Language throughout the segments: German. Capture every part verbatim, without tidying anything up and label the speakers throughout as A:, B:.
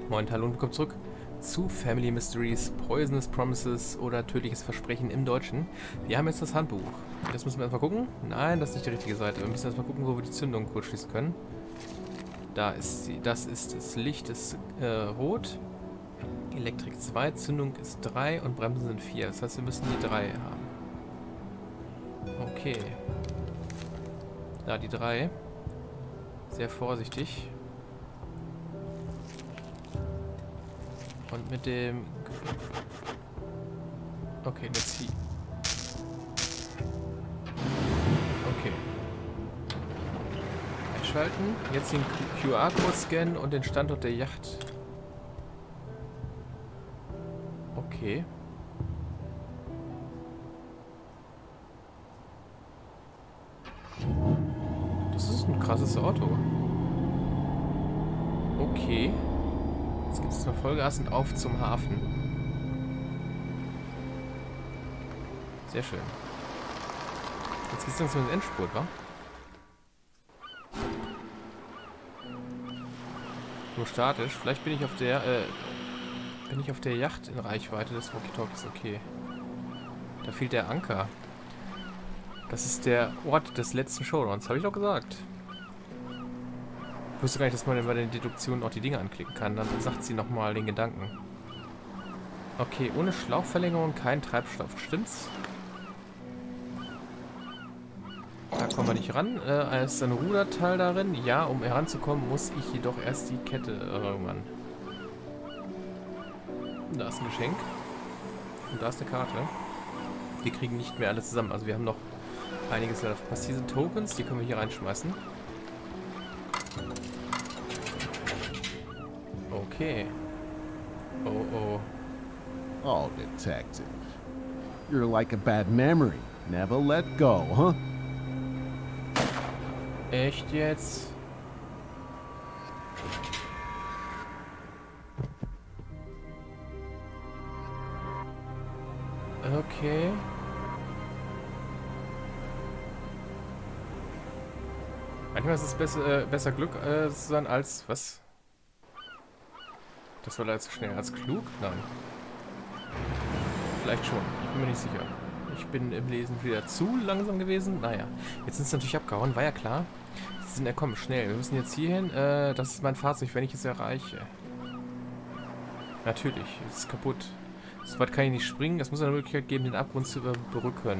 A: Moin, hallo und willkommen zurück zu Family Mysteries, Poisonous Promises oder Tödliches Versprechen im Deutschen. Wir haben jetzt das Handbuch. Das müssen wir erstmal gucken. Nein, das ist nicht die richtige Seite. Wir müssen erstmal gucken, wo wir die Zündung kurz schließen können. Da ist sie. Das ist das Licht ist äh, rot. Elektrik zwei, Zündung ist drei und Bremsen sind vier. Das heißt, wir müssen die drei haben. Okay. Da die drei. Sehr vorsichtig. Und mit dem... Okay, let's see. Okay. Einschalten. Jetzt den Q R-Code scannen und den Standort der Yacht. Okay. Das ist ein krasses Auto. Okay. Jetzt gibt es noch Vollgas und auf zum Hafen. Sehr schön. Jetzt geht es langsam ins Endspurt, wa? Nur statisch. Vielleicht bin ich auf der, äh, bin ich auf der Yacht in Reichweite des Walkie-Talkies. Okay. Da fehlt der Anker. Das ist der Ort des letzten Showdowns, habe ich doch gesagt. Ich wusste gar nicht, dass man bei den Deduktionen auch die Dinge anklicken kann. Dann sagt sie nochmal den Gedanken. Okay, ohne Schlauchverlängerung kein Treibstoff. Stimmt's? Da kommen wir nicht ran. Äh, ist ein Ruderteil darin? Ja, um heranzukommen, muss ich jedoch erst die Kette irgendwann. Da ist ein Geschenk. Und da ist eine Karte. Wir kriegen nicht mehr alles zusammen. Also wir haben noch einiges da. Was hier sind Tokens, die können wir hier reinschmeißen. Okay. Oh oh.
B: Oh, detective. You're like a bad memory. Never let go, huh?
A: Echt jetzt? Okay. Manchmal ist es besser, äh, besser Glück äh, zu sein als... Was? Das war leider zu schnell. Als klug? Nein. Vielleicht schon. Ich bin mir nicht sicher. Ich bin im Lesen wieder zu langsam gewesen. Naja. Jetzt sind sie natürlich abgehauen. War ja klar. Sie sind ja, komm, schnell. Wir müssen jetzt hier hin. Äh, das ist mein Fahrzeug, wenn ich es erreiche. Natürlich. Es ist kaputt. So weit kann ich nicht springen. Es muss eine Möglichkeit geben, den Abgrund zu überbrücken.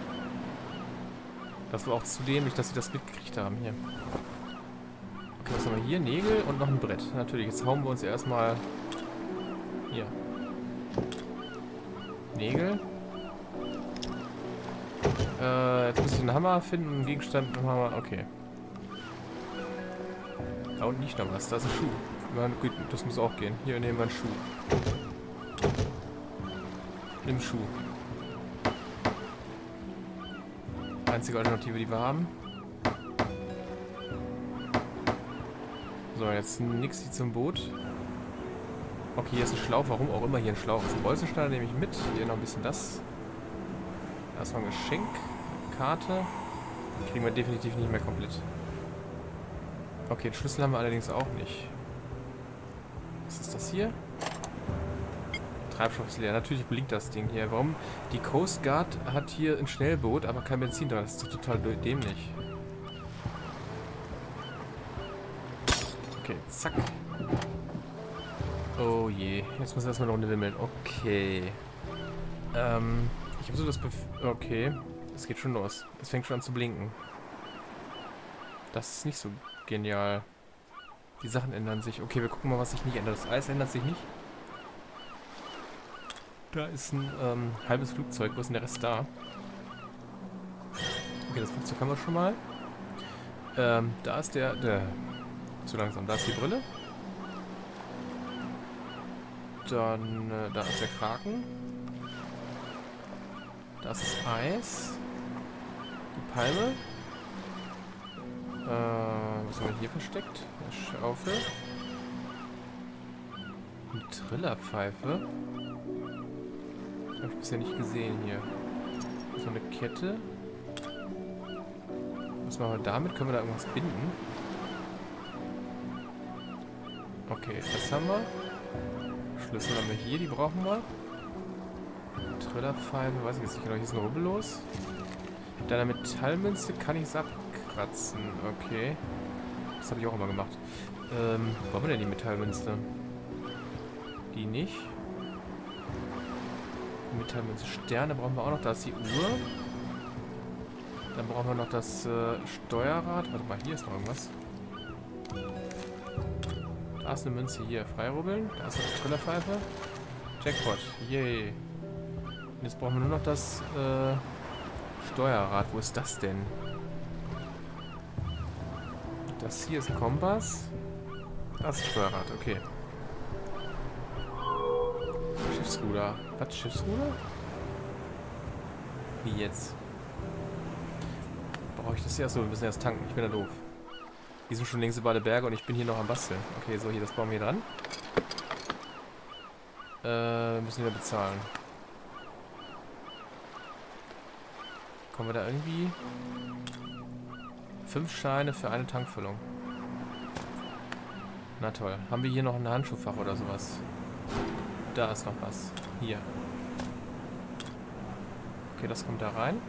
A: Das war auch zu dämlich, dass sie das mitgekriegt haben. Hier. Okay, was haben wir hier? Nägel und noch ein Brett. Natürlich, jetzt hauen wir uns erstmal... Hier. Nägel. Äh, jetzt muss ich einen Hammer finden, einen Gegenstand und einen Hammer. Okay. Da unten nicht noch was. Da ist ein Schuh. Ja, gut, das muss auch gehen. Hier nehmen wir einen Schuh. Nimm Schuh. Einzige Alternative, die wir haben. So, jetzt nix hier zum Boot. Okay, hier ist ein Schlauch. Warum auch immer hier ein Schlauch ist. Ein Bolzenschneider nehme ich mit. Hier noch ein bisschen das. Erstmal ein Geschenk. Karte. Kriegen wir definitiv nicht mehr komplett. Okay, den Schlüssel haben wir allerdings auch nicht. Was ist das hier? Treibstoff ist leer. Natürlich blinkt das Ding hier. Warum? Die Coast Guard hat hier ein Schnellboot, aber kein Benzin dran. Das ist doch total dämlich. Okay, zack. Oh je. Jetzt muss erstmal eine Runde wimmeln. Okay. Ähm, ich habe so das Bef... Okay. Es geht schon los. Es fängt schon an zu blinken. Das ist nicht so genial. Die Sachen ändern sich. Okay, wir gucken mal, was sich nicht ändert. Das Eis ändert sich nicht. Da ist ein ähm, halbes Flugzeug. Wo ist denn der Rest da? Okay, das Flugzeug haben wir schon mal. Ähm, da ist der... der zu langsam. Da ist die Brille. Dann, äh, da ist der Kraken. Das ist Eis. Die Palme. Äh, was haben wir hier versteckt? Eine Schaufel. Eine Trillerpfeife. Habe ich bisher nicht gesehen hier. So eine Kette. Was machen wir damit? Können wir da irgendwas binden? Okay, das haben wir. Schlüssel haben wir hier, die brauchen wir. Trillerpfeife, weiß ich jetzt nicht genau, hier ist ein Rubbel los. Mit einer Metallmünze kann ich es abkratzen. Okay. Das habe ich auch immer gemacht. Ähm, wo haben wir denn die Metallmünze? Die nicht. Die Metallmünze. Sterne brauchen wir auch noch. Da ist die Uhr. Dann brauchen wir noch das äh, Steuerrad. Warte mal, hier ist noch irgendwas. Da ist eine Münze hier. Freirubbeln. Da ist eine Trillerpfeife. Jackpot. Yay. Und jetzt brauchen wir nur noch das äh, Steuerrad. Wo ist das denn? Das hier ist ein Kompass. Das ist Steuerrad, okay. Schiffsruder. Was? Schiffsruder? Wie jetzt? Brauche ich das hier? Achso, wir müssen erst tanken. Ich bin da doof. Die sind schon längst über alle Berge und ich bin hier noch am Basteln. Okay, so, hier, das bauen wir hier dran. Äh, müssen wir bezahlen. Kommen wir da irgendwie... Fünf Scheine für eine Tankfüllung. Na toll. Haben wir hier noch ein Handschuhfach oder sowas? Da ist noch was. Hier. Okay, das kommt da rein.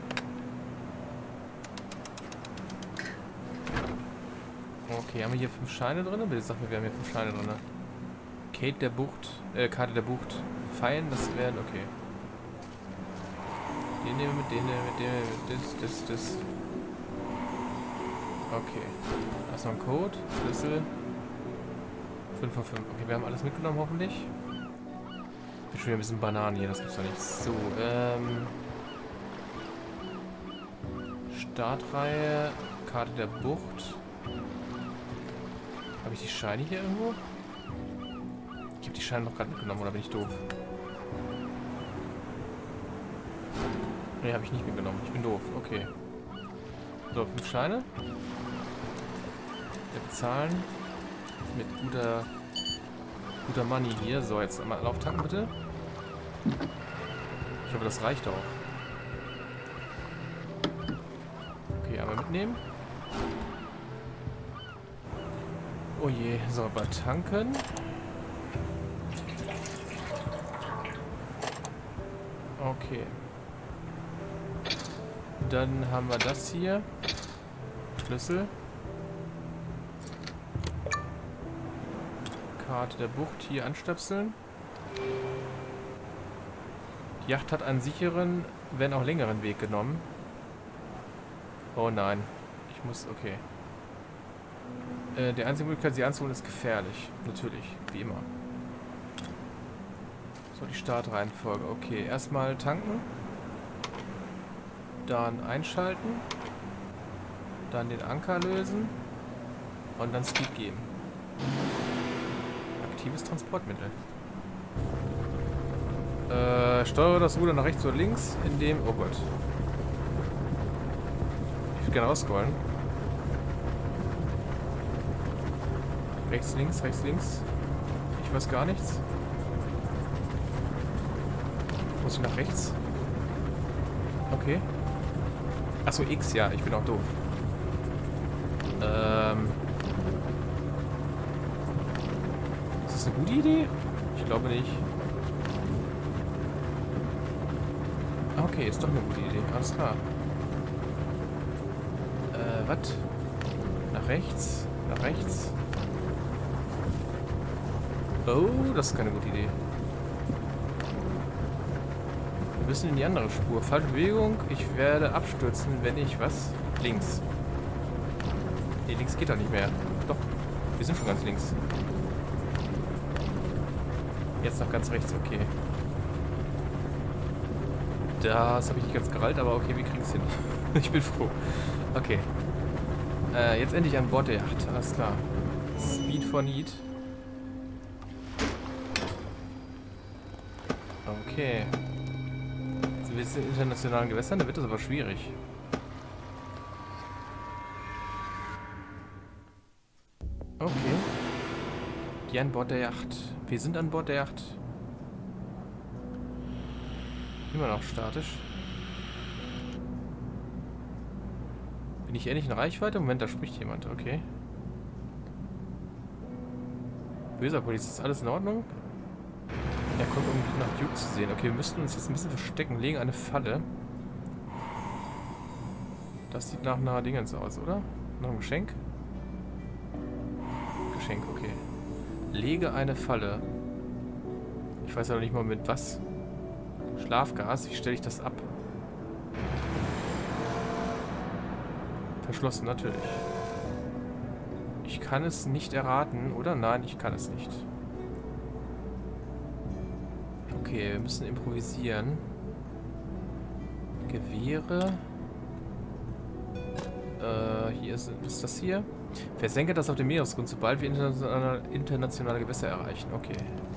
A: Okay, haben wir hier fünf Scheine drin? Bitte sag mir, wir haben hier fünf Scheine drin. Kate der Bucht. Äh, Karte der Bucht. Fein, das wären... Okay. Den nehmen wir mit, den nehmen wir mit, den nehmen wir mit, das, das, das. Okay. Da ist noch ein Code. Schlüssel. fünf von fünf. Okay, wir haben alles mitgenommen, hoffentlich. Ich bin schon wieder ein bisschen Bananen hier, das gibt's doch nicht. So, ähm... Startreihe. Karte der Bucht. Habe ich die Scheine hier irgendwo? Ich habe die Scheine noch gerade mitgenommen, oder bin ich doof? Ne, habe ich nicht mitgenommen. Ich bin doof. Okay. So, fünf Scheine. Wir bezahlen mit guter guter Money hier. So, jetzt einmal auftanken bitte. Ich hoffe, das reicht auch. Okay, einmal mitnehmen. Oh je, so, aber tanken. Okay. Dann haben wir das hier. Schlüssel. Karte der Bucht hier anstöpseln. Die Yacht hat einen sicheren, wenn auch längeren Weg genommen. Oh nein. Ich muss, okay. Äh, die einzige Möglichkeit, sie anzuholen, ist gefährlich. Natürlich, wie immer. So, die Startreihenfolge. Okay, erstmal tanken. Dann einschalten. Dann den Anker lösen. Und dann Speed geben. Aktives Transportmittel. Äh, steuere das Ruder nach rechts oder links, indem... Oh Gott. Ich würde gerne ausscrollen. Rechts, links, rechts, links. Ich weiß gar nichts. Muss ich nach rechts? Okay. Achso, X, ja, ich bin auch doof. Ähm. Ist das eine gute Idee? Ich glaube nicht. Okay, ist doch eine gute Idee. Alles klar. Äh, was? Nach rechts? Nach rechts? Oh, das ist keine gute Idee. Wir müssen in die andere Spur. Falsche Bewegung. Ich werde abstürzen, wenn ich... Was? Links. Nee, links geht doch nicht mehr. Doch. Wir sind schon ganz links. Jetzt noch ganz rechts. Okay. Das habe ich nicht ganz gerallt, aber okay, wir kriegen es hin. Ich bin froh. Okay. Äh, jetzt endlich an Bord der Yacht. Alles klar. Speed for Need. Okay. Sind wir jetzt in internationalen Gewässern? Da wird das aber schwierig. Okay. Die an Bord der Yacht. Wir sind an Bord der Yacht. Immer noch statisch. Bin ich ehrlich in Reichweite? Moment, da spricht jemand. Okay. Böser Polizist, ist alles in Ordnung? Er kommt irgendwie nach Duke zu sehen. Okay, wir müssten uns jetzt ein bisschen verstecken. Legen eine Falle. Das sieht nach einer Dingens aus, oder? Nach einem Geschenk? Geschenk, okay. Lege eine Falle. Ich weiß ja noch nicht mal mit was. Schlafgas, wie stelle ich das ab? Verschlossen, natürlich. Ich kann es nicht erraten, oder? Nein, ich kann es nicht. Okay, wir müssen improvisieren. Gewehre. Äh, hier ist, ist das hier. Versenke das auf dem Meeresgrund, sobald wir internationale, internationale Gewässer erreichen. Okay.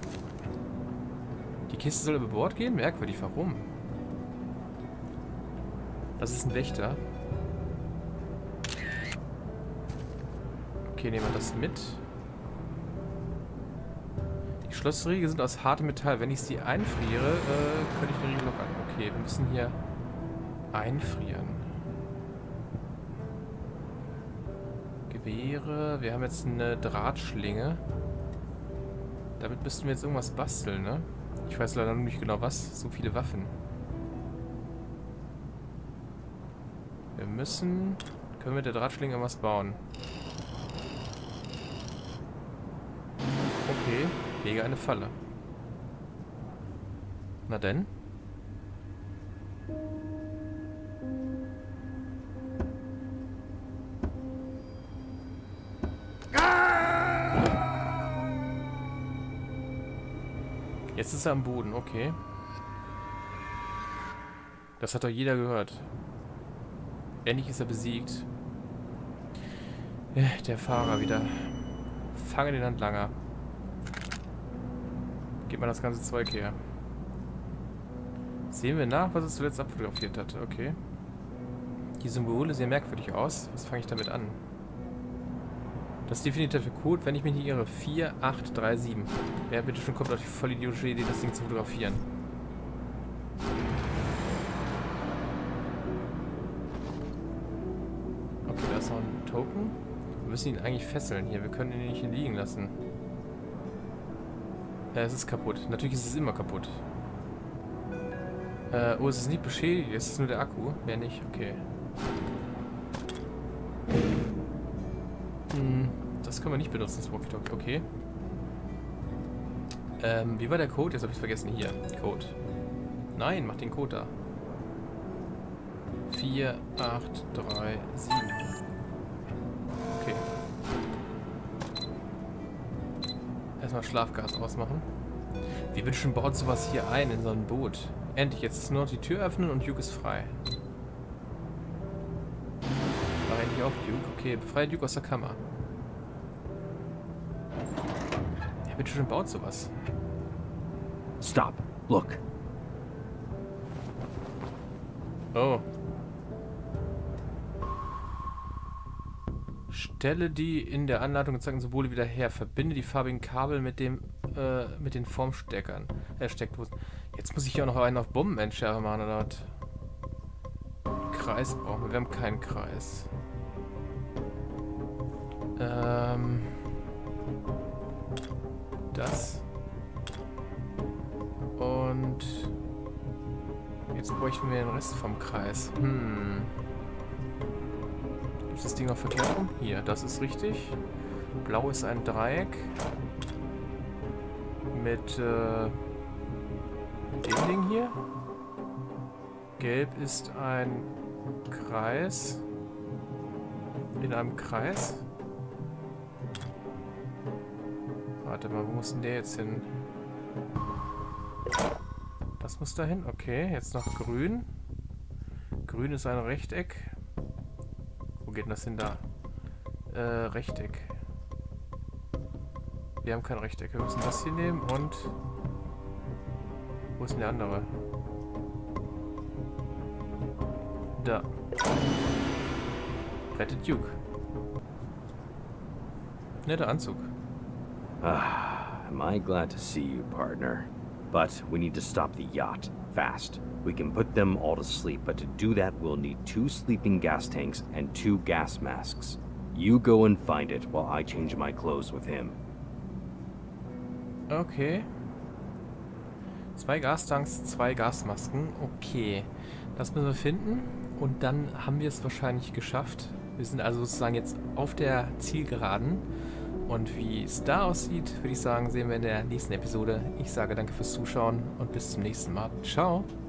A: Die Kiste soll über Bord gehen? Merkwürdig, warum? Das ist ein Wächter. Okay, nehmen wir das mit. Die Schlossriegel sind aus hartem Metall. Wenn ich sie einfriere, äh, könnte ich den Riegel lockern. Okay, wir müssen hier einfrieren. Gewehre. Wir haben jetzt eine Drahtschlinge. Damit müssten wir jetzt irgendwas basteln, ne? Ich weiß leider noch nicht genau was. So viele Waffen. Wir müssen... Können wir mit der Drahtschlinge was bauen? Okay, lege eine Falle. Na denn? Jetzt ist er am Boden, okay. Das hat doch jeder gehört. Endlich ist er besiegt. Ja, der Fahrer wieder. Fange den Handlanger. Gib mal das ganze Zeug her. Sehen wir nach, was es zuletzt abfotografiert hat. Okay. Die Symbole sehen merkwürdig aus. Was fange ich damit an? Das ist definitiv der Code, wenn ich mich nicht irre. vier acht drei sieben. Wer bitte schon kommt auf die voll idiotische Idee, das Ding zu fotografieren? Okay, da ist noch ein Token. Wir müssen ihn eigentlich fesseln hier. Wir können ihn nicht hier liegen lassen. Ja, es ist kaputt. Natürlich ist es immer kaputt. Äh, oh, es ist nicht beschädigt. Es ist nur der Akku. Mehr nicht. Okay. Hm, das können wir nicht benutzen, das Walkie-Talkie. Okay. Ähm, wie war der Code? Jetzt habe ich es vergessen. Hier. Code. Nein, mach den Code da. vier acht drei sieben. Okay. Erstmal Schlafgas ausmachen. Wie bitte schon baut sowas hier ein in so ein Boot? Endlich, jetzt ist nur noch die Tür öffnen und Duke ist frei. War endlich auch Duke. Okay, befreie Duke aus der Kammer. Ja, bitte schon baut sowas.
C: Stop. Look.
A: Oh. Stelle die in der Anleitung gezeigten Symbole wieder her. Verbinde die farbigen Kabel mit dem äh, mit den Formsteckern. Äh, Steckdosen. Jetzt muss ich hier auch noch einen auf Bombenentschärfer machen, oder was? Kreis brauchen wir. Wir haben keinen Kreis. Ähm. Das. Und jetzt bräuchten wir den Rest vom Kreis. Hm. Gibt es das Ding auf verkehrt rum? Hier, das ist richtig. Blau ist ein Dreieck. Mit äh, dem Ding hier. Gelb ist ein Kreis. In einem Kreis. Warte mal, wo muss denn der jetzt hin? Das muss da hin. Okay, jetzt noch grün. Grün ist ein Rechteck. Wo geht denn das hin da? Äh, Rechteck. Wir haben kein Rechteck. Wir müssen das hier nehmen und... Wo ist denn der andere? Da. Rettet Duke. Netter Anzug.
C: Ah, am I glad to see you, partner. But we need to stop the yacht, fast. We can put them all to sleep, but to do that we'll need two sleeping gas tanks and two gas masks. You go and find it while I change my clothes with him.
A: Okay. Zwei Gastanks, zwei Gasmasken. Okay. Das müssen wir finden. Und dann haben wir es wahrscheinlich geschafft. Wir sind also sozusagen jetzt auf der Zielgeraden. Und wie es da aussieht, würde ich sagen, sehen wir in der nächsten Episode. Ich sage danke fürs Zuschauen und bis zum nächsten Mal. Ciao!